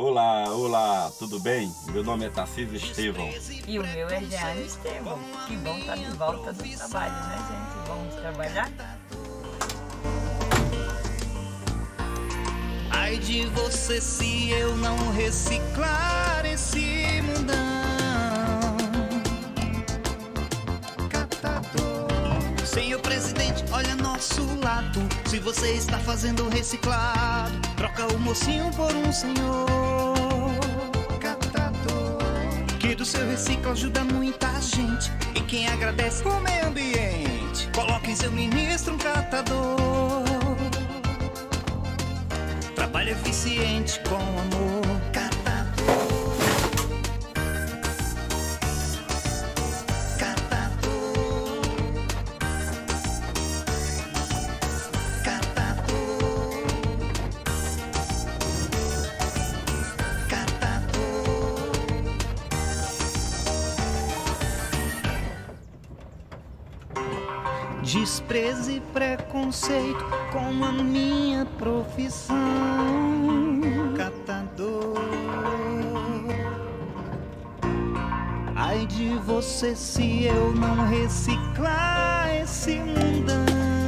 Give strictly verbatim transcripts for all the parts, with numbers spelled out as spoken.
Olá, olá, tudo bem? Meu nome é Tarcísio Estevão. E o meu é Jeane Estevão. Que bom estar de volta do trabalho, né, gente? Vamos trabalhar? Ai de você se eu não reciclar esse mundão. Catador. Senhor presidente, olha nosso lado. Se você está fazendo reciclado, troca o mocinho por um senhor. Catador. Que do seu reciclo ajuda muita gente. E quem agradece o meio ambiente, coloque em seu ministro um catador. Trabalho eficiente com amor. Catador. Catador. Catador. Catador. Desprezo e preconceito com a minha profissão. Catador. Ai de você se eu não reciclar esse mundão.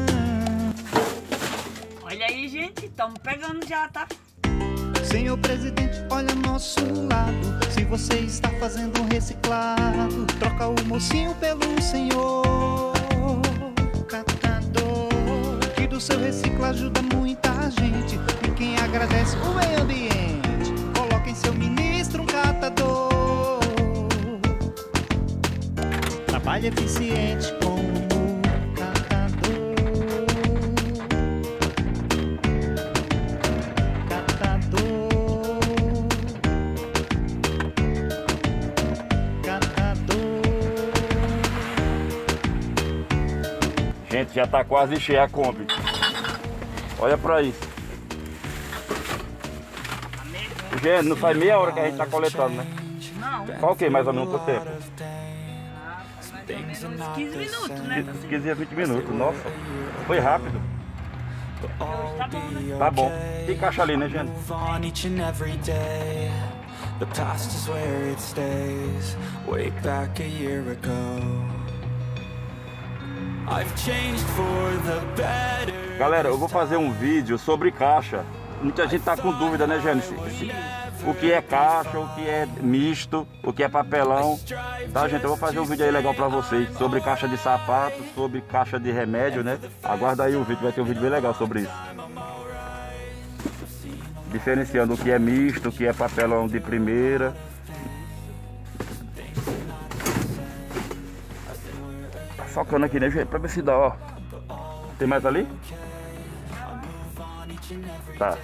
Olha aí, gente, estamos pegando já, tá? Senhor presidente, olha nosso lado. Se você está fazendo um reciclado, troca o mocinho pelo senhor. Catador. Que do seu reciclo ajuda muita gente. E quem agradece o meio ambiente, coloca em seu ministro um catador. Trabalho eficiente com o catador. Catador. Catador. Gente, já tá quase cheia a Kombi. Olha pra isso. Gente, não faz meia hora que a gente tá coletando, né? Não. Qual que é mais ou menos o tempo? Ah, mais ou menos uns quinze minutos, né? quinze a vinte minutos, nossa. Foi rápido. Hoje tá bom, né? Tá bom. Tem caixa ali, né, gente? The past is where it stays. Way back a year ago, I've changed for the better. Galera, eu vou fazer um vídeo sobre caixa. Muita gente tá com dúvida, né, gente? O que é caixa, o que é misto, o que é papelão. Tá, gente? Eu vou fazer um vídeo aí legal pra vocês sobre caixa de sapato, sobre caixa de remédio, né? Aguarda aí o vídeo, vai ter um vídeo bem legal sobre isso. Diferenciando o que é misto, o que é papelão de primeira. Tá socando aqui, né, gente? Pra ver se dá, ó. Tem mais ali? Tá.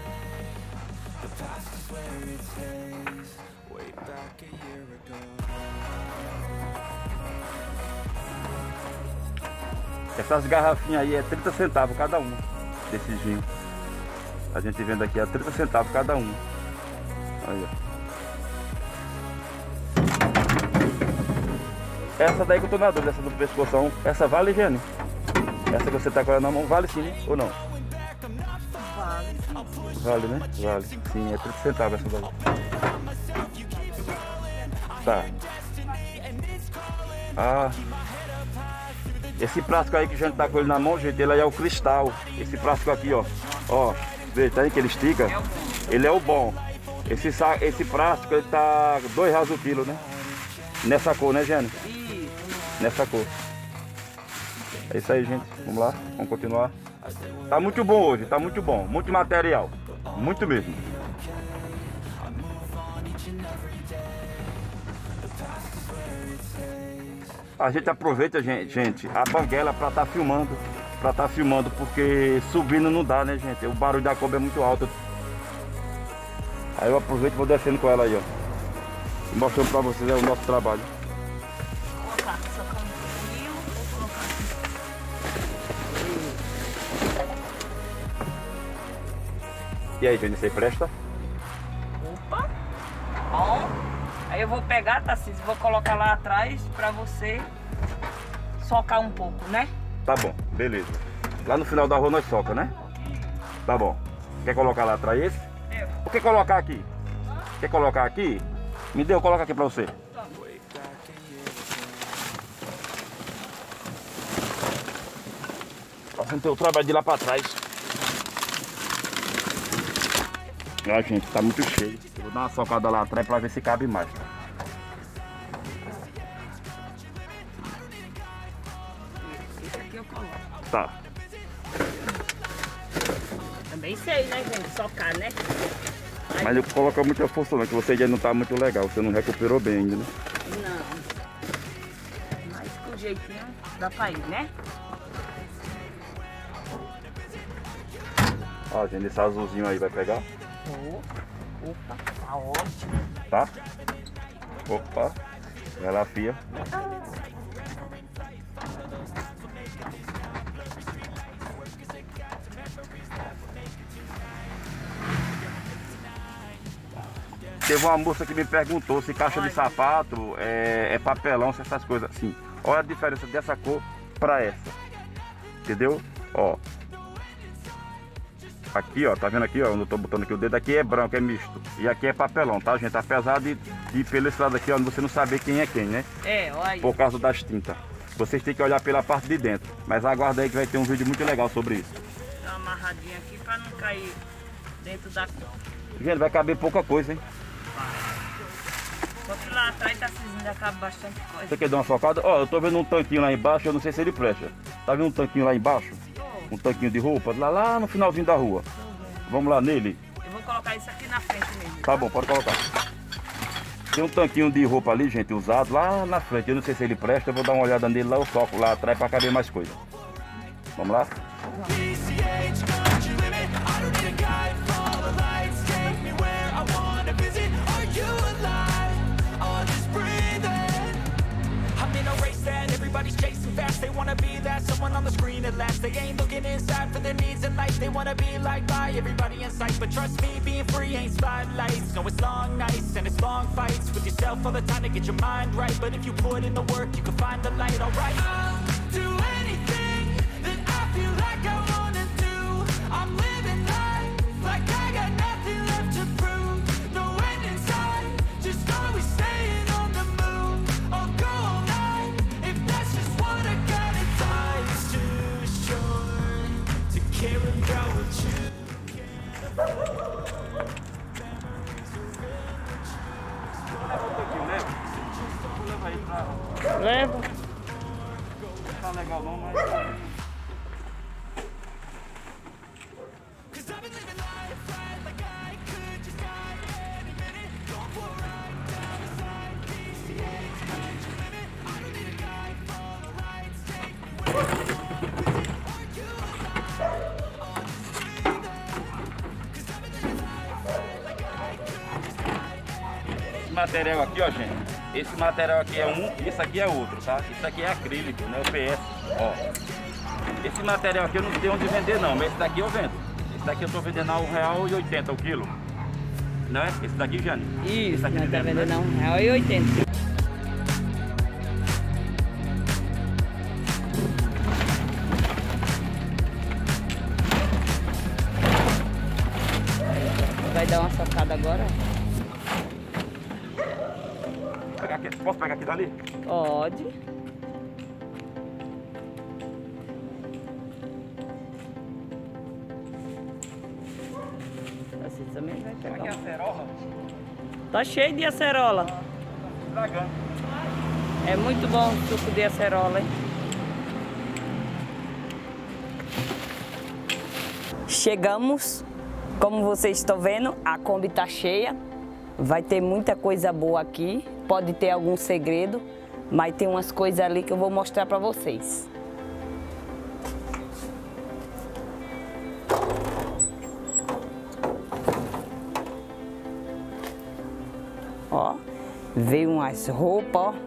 Essas garrafinhas aí é trinta centavos cada uma desses vinhos. A gente vende aqui a trinta centavos cada uma. Aí, ó. Essa daí que eu tô na dúvida, essa do pescoção. Essa vale, Jane? Essa que você tá com ela na mão, vale sim, ou não? Vale. Vale, né? Vale. Sim, é trinta centavos essa daí. Tá. Ah. Esse plástico aí que a gente tá com ele na mão, gente, ele aí é o cristal. Esse plástico aqui, ó. Ó, veja, tá aí que ele estica? Ele é o bom. Esse, esse plástico, ele tá dois reais o quilo, né? Nessa cor, né, Jane? Isso. Nessa cor. É isso aí, gente. Vamos lá, vamos continuar. Tá muito bom hoje, tá muito bom. Muito material. Muito mesmo. A gente aproveita, gente, gente a banguela pra tá filmando. Pra tá filmando, porque subindo não dá, né, gente? O barulho da Kombi é muito alto. Aí eu aproveito e vou descendo com ela aí, ó. Mostrando pra vocês é o nosso trabalho. Vou colocar só com um fio, vou colocar E aí, gente, você presta? Opa! Bom. Aí eu vou pegar, Tarcísio, vou colocar lá atrás pra você socar um pouco, né? Tá bom, beleza. Lá no final da rua nós soca, né? Tá bom. Quer colocar lá atrás esse? É. Por que colocar aqui? Quer colocar aqui? Me deu, coloca aqui pra você. Fazendo teu trabalho de lá pra trás. Ah, gente, tá muito cheio. Eu vou dar uma socada lá atrás pra ver se cabe mais. Esse aqui eu coloco. Tá. Também sei, né, gente? Socar, né? Mas eu coloco muita força não, que você já não tá muito legal. Você não recuperou bem ainda, né? Não. Mas com jeitinho dá pra ir, né? Ó, gente, esse azulzinho aí vai pegar? Oh. Opa, tá ótimo. Tá? Opa. Vai lá, fia. Teve uma moça que me perguntou se caixa de sapato é, é papelão, se essas coisas assim. Olha a diferença dessa cor pra essa. Entendeu? Ó. Aqui, ó, tá vendo aqui, ó, onde eu tô botando aqui o dedo, aqui é branco, é misto. E aqui é papelão, tá, gente? Apesar de, de pelo esse lado aqui, ó, você não saber quem é quem, né? É, olha aí. Por causa das tintas. Vocês têm que olhar pela parte de dentro. Mas aguarda aí que vai ter um vídeo muito legal sobre isso. Dá uma amarradinha aqui pra não cair dentro da cor. Gente, vai caber pouca coisa, hein? Só que lá atrás tá cinza, já cabe bastante coisa. Você quer dar uma focada? Ó, eu tô vendo um tanquinho lá embaixo, eu não sei se ele presta. Tá vendo um tanquinho lá embaixo? Um tanquinho de roupa, lá, lá no finalzinho da rua. Vamos lá nele? Eu vou colocar isso aqui na frente mesmo. Tá bom, pode colocar. Tem um tanquinho de roupa ali, gente, usado lá na frente. Eu não sei se ele presta, eu vou dar uma olhada nele lá, eu soco lá atrás pra caber mais coisa. Vamos lá? Everybody's chasing fast, they wanna be that someone on the screen at last. They ain't looking inside for their needs in life. They wanna be liked by everybody in sight. But trust me, being free ain't spotlights. No, it's long nights and it's long fights with yourself all the time to get your mind right. But if you put in the work, you can find the light, alright. I'll do anything that I feel like I wanna do. I'm living life like I got nothing left to prove. No end in sight, just always staying on the move. I'll go all night if that's just what I gotta do. Life's too short to care about what you Leva. Não tá legal não, mas... Esse material aqui, ó, gente, esse material aqui é um e esse aqui é outro, tá? Isso aqui é acrílico, né? O P S, ó. Esse material aqui eu não tenho onde vender não, mas esse daqui eu vendo. Esse daqui eu tô vendendo a um real e oitenta o quilo. Não é? Esse daqui, Jane? Isso, esse aqui não de tá dentro, vendendo né? não, um real e oitenta. Vai dar uma socada agora? Pegar aqui, posso pegar aqui dali? Pode. Assim também vai pegar. Aqui é a acerola. Tá cheio de acerola. Estragando. É muito bom o suco de acerola, hein? Chegamos, como vocês estão vendo, a Kombi tá cheia. Vai ter muita coisa boa aqui, pode ter algum segredo, mas tem umas coisas ali que eu vou mostrar para vocês. Ó, veio umas roupas, ó.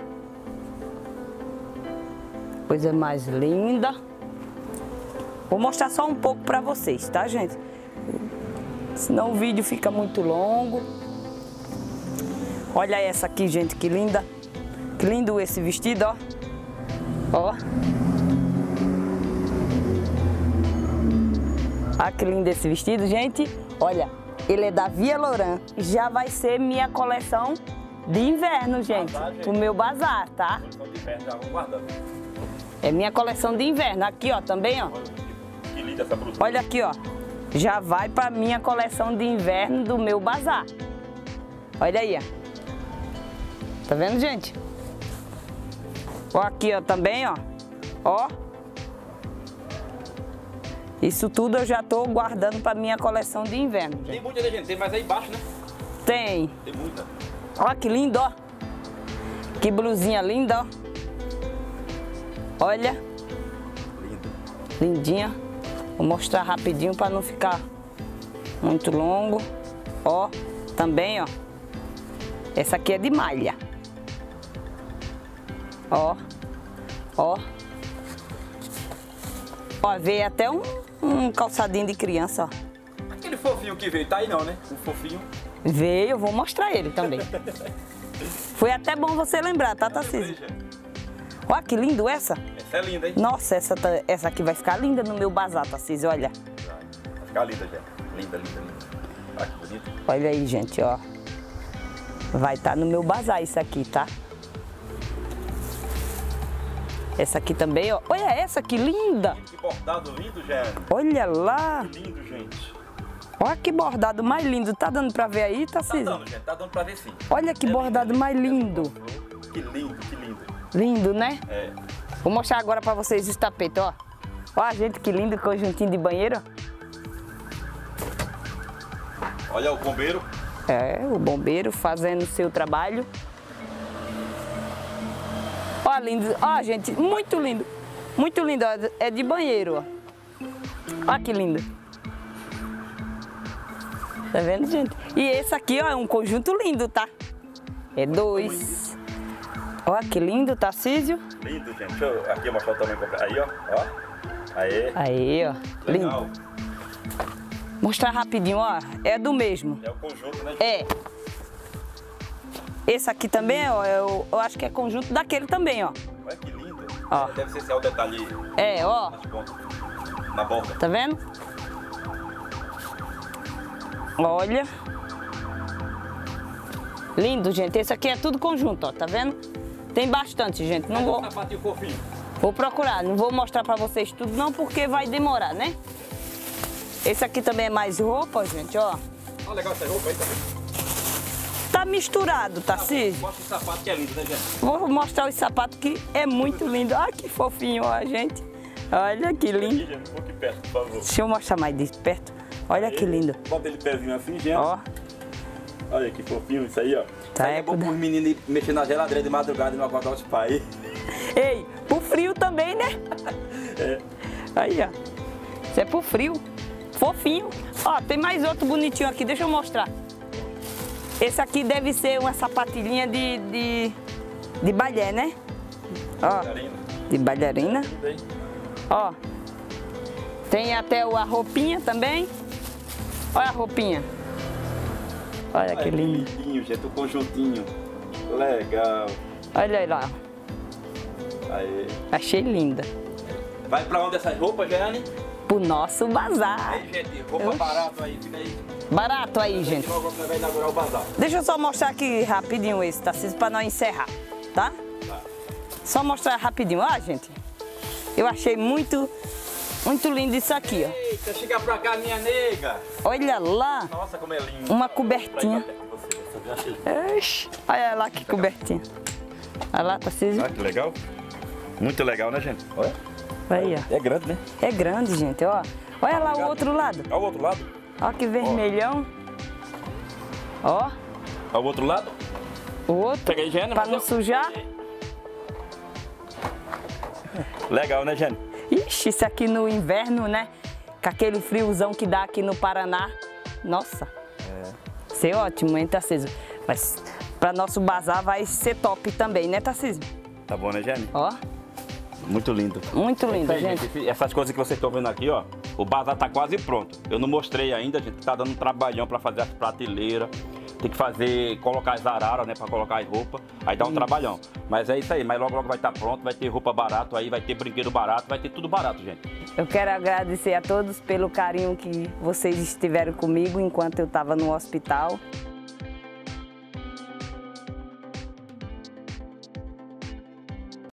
Coisa mais linda. Vou mostrar só um pouco para vocês, tá, gente? Senão o vídeo fica muito longo. Olha essa aqui, gente, que linda. Que lindo esse vestido, ó. Ó. Olha que lindo esse vestido, gente. Olha, Ele é da Via Loran. Já vai ser minha coleção de inverno, gente. Bazar, gente. Pro meu bazar, tá? Coleção de inverno, já vou guardando. É minha coleção de inverno. Aqui, ó, também, ó. Olha que linda essa blusa. Olha aqui, ó. Já vai pra minha coleção de inverno do meu bazar. Olha aí, ó. Tá vendo, gente? Ó, aqui, ó, também, ó. Ó. Isso tudo eu já tô guardando pra minha coleção de inverno, gente. Tem muita, né, gente? Tem mais aí embaixo, né? Tem. Tem muita. Ó, que lindo, ó. Que blusinha linda, ó. Olha. Lindo. Lindinha. Vou mostrar rapidinho para não ficar muito longo. Ó, também, ó. Essa aqui é de malha. Ó, ó. Ó, veio até um, um calçadinho de criança, ó. Aquele fofinho que veio, tá aí não, né? O fofinho. Veio, eu vou mostrar ele também. Foi até bom você lembrar, tá, Tarcísio? Ó, que lindo essa. Essa é linda, hein? Nossa, essa, tá- essa aqui vai ficar linda no meu bazar, Tarcísio, olha. Vai ficar linda, gente. Linda, linda, linda. Olha que bonito. Olha aí, gente, ó. Vai estar no meu bazar isso aqui, tá? Essa aqui também, ó. Olha essa, que linda! Que bordado lindo, gente. Olha lá! Que lindo, gente. Olha que bordado mais lindo. Tá dando pra ver aí, Tá Tarcísio? dando, gente. Tá dando pra ver sim. Olha que É bordado lindo, mais lindo. Que lindo, que lindo. Lindo, né? É. Vou mostrar agora pra vocês os tapetes, ó. Ó, gente, que lindo conjuntinho de banheiro, ó. Olha o bombeiro. É, o bombeiro fazendo o seu trabalho. Ó, lindo. Ó, gente, muito lindo. Muito lindo, ó. É de banheiro, ó. Ó que lindo. Tá vendo, gente? E esse aqui, ó, é um conjunto lindo, tá? É dois. Ó, que lindo, Tarcísio. Lindo, gente. Deixa eu aqui eu mostrar o tamanho completo. Aí, ó. Ó. Aí. Aí, ó. Legal. Lindo. Mostrar rapidinho, ó. É do mesmo. É o conjunto, né? É. Esse aqui também, ó, eu, eu acho que é conjunto daquele também, ó. Olha que lindo. Ó. É, deve ser esse é o detalhe É, ó. nas pontas. Na borda. Tá vendo? Olha. Lindo, gente. Esse aqui é tudo conjunto, ó. Tá vendo? Tem bastante, gente. Não vou, Um sapatinho fofinho. vou procurar. Não vou mostrar pra vocês tudo, não, porque vai demorar, né? Esse aqui também é mais roupa, gente, ó. Olha legal essa roupa aí também. Tá misturado, Tarcísio. Mostra o sapato que é lindo, né, gente? Vou mostrar os sapatos que é muito lindo. Olha que fofinho, ó, gente. Olha que lindo. Aqui, gente, um pouquinho perto, por favor. Deixa eu mostrar mais de perto. Olha que lindo. Bota ele pezinho assim, gente. Ó, Olha que fofinho isso aí, ó. Tá, Isso aí é é bom cuida- pros meninos mexer na geladeira de madrugada e não acordar os pais. ei, pro frio também, né? É. Aí, ó. Isso é pro frio. Fofinho. Ó, tem mais outro bonitinho aqui, deixa eu mostrar. Esse aqui deve ser uma sapatilhinha de, de, de balé, né? Ó, Carinho. de bailarina. Tudo aí. Ó. Tem até o- a roupinha também. Olha a roupinha. Olha que Ai, lindo. lindinho, gente, o conjuntinho. Legal. Olha aí lá. Aí. Achei linda. Vai pra onde essas roupas, Jeane? Pro nosso bazar. Aí, gente, roupa Oxi. barata aí, fica aí. Barato aí, gente. Logo você vai inaugurar o bazar. Deixa eu só mostrar aqui rapidinho esse, Tarcísio, pra nós encerrar, tá? Tá. Só mostrar rapidinho. Ó, gente, eu achei muito, muito lindo isso aqui, ó. Eita, chega pra cá, minha nega. Olha lá, Nossa, como é lindo. uma cobertinha. Pra ir pra perto de você, você achei. Ixi, olha lá que cobertinha. Olha lá, Tarcísio. Olha que legal. Muito legal, né, gente? Olha. Aí, ó. É grande, né? É grande, gente, ó. Olha lá o outro lado. Olha o outro lado. Ó que vermelhão. Ó, Olha o outro lado. o outro. Pega aí, Jeane. Pra não sujar. Legal, né, Jeane? Ixi, isso aqui no inverno, né? Com aquele friozão que dá aqui no Paraná. Nossa. É. Ser ótimo, hein, Tarcísio? Mas para nosso bazar vai ser top também, né, Tarcísio? Tá bom, né, Jeane? Ó, Muito lindo. muito lindo, Aí, gente. gente, essas coisas que vocês estão vendo aqui, ó, o bazar tá quase pronto. Eu não mostrei ainda, gente, tá dando um trabalhão para fazer as prateleiras, tem que fazer, colocar as araras, né, para colocar as roupas, aí dá um Isso. trabalhão. Mas é isso aí, mas logo logo vai estar pronto, vai ter roupa barato aí, vai ter brinquedo barato, vai ter tudo barato, gente. Eu quero agradecer a todos pelo carinho que vocês estiveram comigo enquanto eu estava no hospital.